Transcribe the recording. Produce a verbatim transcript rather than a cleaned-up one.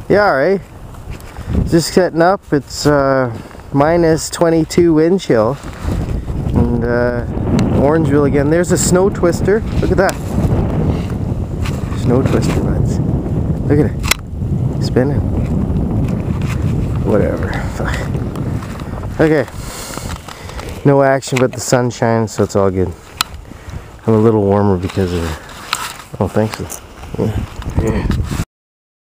Yeah, alright. Just setting up. It's uh, minus twenty-two wind chill. And uh, Orangeville again. There's a snow twister. Look at that. Snow twister buds. Look at it. Spinning. Whatever. Okay. No action but the sunshine, so it's all good. I'm a little warmer because of it. Oh, thanks. Yeah. Yeah.